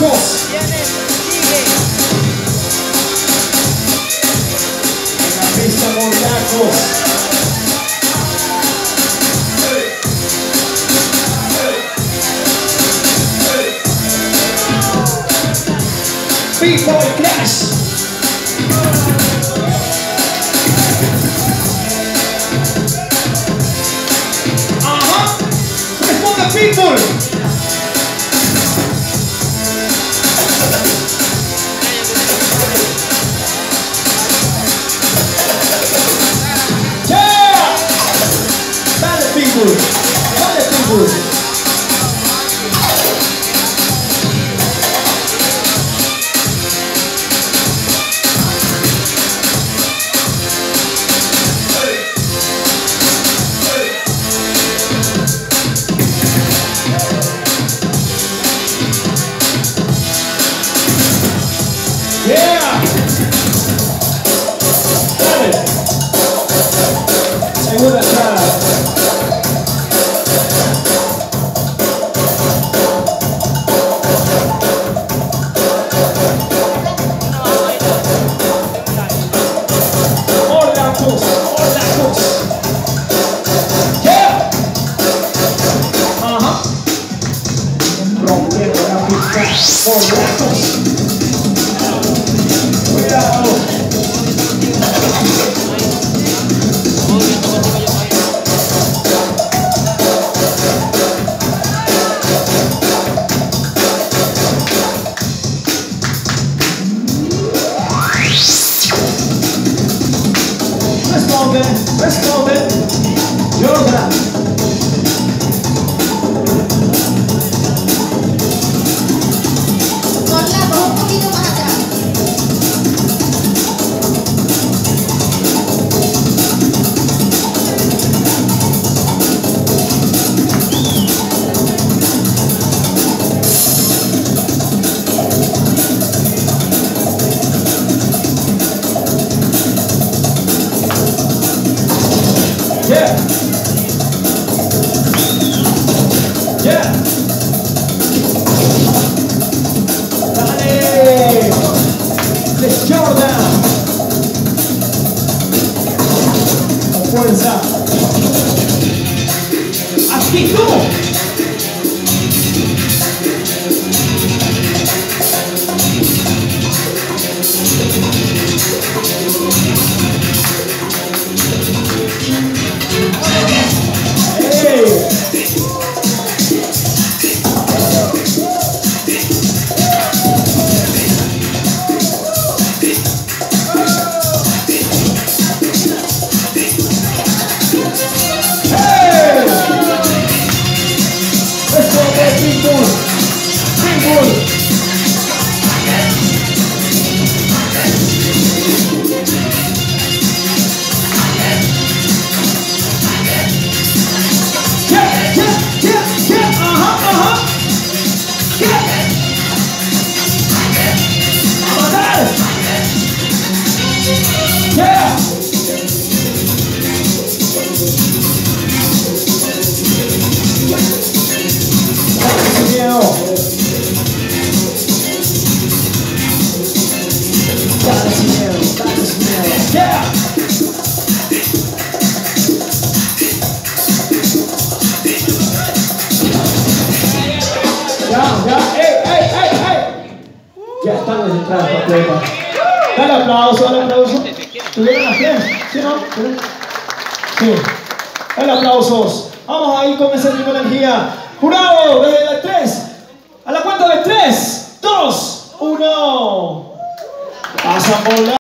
borrachos. En la pista, borrachos. B-Boy Clash. Ajá. Responde, people. Yeah. Dale, people. Dale, people. Yeah! Dale. Segunda entrada. Orlacos, orlacos. Yeah! Ajá. Rompiendo la pista. Orlacos. Cuidado. Responde, responde. Jordan. Orlando, un poquito más atrás. Yeah. Yeah. Dale. Let's Jordan. Con fuerza. Actitud. Ya están las entradas completas. Dale aplauso, dale aplauso. ¿Tuvieron las 10? ¿Sí, no? Sí. Dale aplausos. Vamos a ir con esa misma energía. Jurado, desde las 3. A la cuenta de 3, 2, 1. Pasan por la...